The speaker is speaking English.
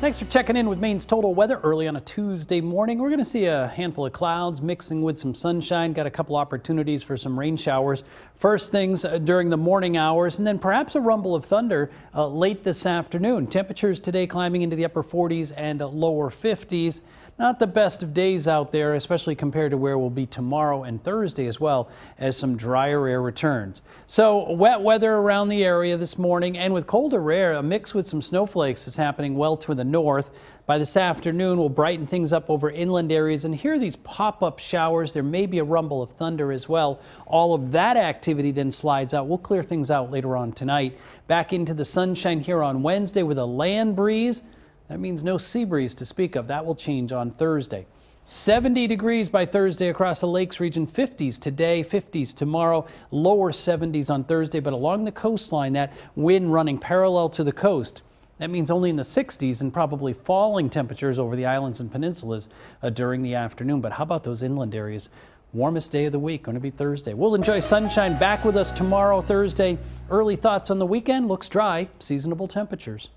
Thanks for checking in with Maine's Total Weather early on a Tuesday morning. We're going to see a handful of clouds mixing with some sunshine. Got a couple opportunities for some rain showers. First things during the morning hours, and then perhaps a rumble of thunder late this afternoon. Temperatures today climbing into the upper 40s and lower 50s. Not the best of days out there, especially compared to where we'll be tomorrow and Thursday, as well as some drier air returns. So wet weather around the area this morning, and with colder air, a mix with some snowflakes is happening well to the north. By this afternoon, we'll brighten things up over inland areas, and here are these pop-up showers. There may be a rumble of thunder as well. All of that activity then slides out. We'll clear things out later on tonight. Back into the sunshine here on Wednesday with a land breeze. That means no sea breeze to speak of. That will change on Thursday. 70 degrees by Thursday across the lakes region, 50s today, 50s tomorrow, lower 70s on Thursday, but along the coastline, that wind running parallel to the coast. That means only in the 60s and probably falling temperatures over the islands and peninsulas during the afternoon. But how about those inland areas? Warmest day of the week going to be Thursday. We'll enjoy sunshine. Back with us tomorrow, Thursday. Early thoughts on the weekend. Looks dry, seasonable temperatures.